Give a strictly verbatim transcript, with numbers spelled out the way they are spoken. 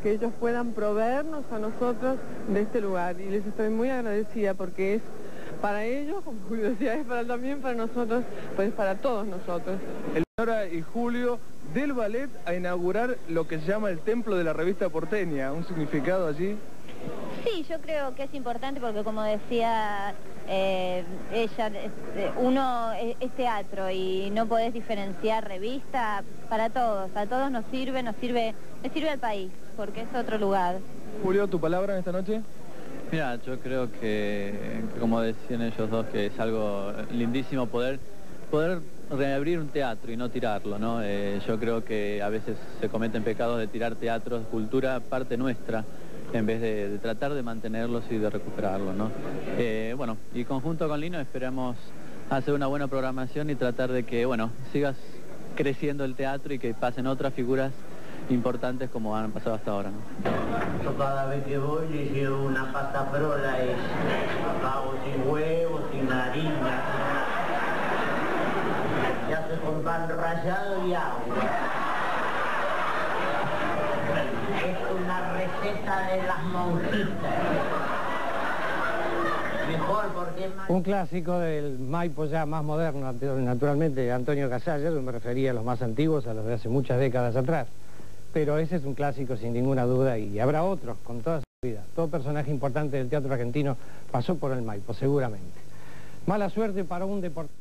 que ellos puedan proveernos a nosotros de este lugar. Y les estoy muy agradecida porque es para ellos, como Julio decía, es para, también para nosotros, pues para todos nosotros. Eleonora y Julio, del ballet a inaugurar lo que se llama el templo de la revista porteña, ¿un significado allí? Sí, yo creo que es importante porque, como decía eh, ella, uno es, es teatro y no podés diferenciar revista para todos. A todos nos sirve, nos sirve, nos sirve al país, porque es otro lugar. Julio, ¿tu palabra en esta noche? Mira, yo creo que, que como decían ellos dos, que es algo lindísimo poder, poder reabrir un teatro y no tirarlo, ¿no? Eh, yo creo que a veces se cometen pecados de tirar teatros, cultura parte nuestra, en vez de, de tratar de mantenerlos y de recuperarlos, ¿no? Eh, bueno, y conjunto con Lino esperamos hacer una buena programación y tratar de que, bueno, sigas creciendo el teatro y que pasen otras figuras importantes como han pasado hasta ahora, ¿no? Yo cada vez que voy le llevo una pasta frola, es pavo sin huevo, sin harina, se hace con pan rallado y agua. Es una receta de las monjitas. Mejor porque es más... Un clásico del Maipo ya más moderno, naturalmente, Antonio Casaller, me refería a los más antiguos, a los de hace muchas décadas atrás. Pero ese es un clásico sin ninguna duda y habrá otros con toda su vida. Todo personaje importante del teatro argentino pasó por el Maipo, seguramente. Mala suerte para un deportista.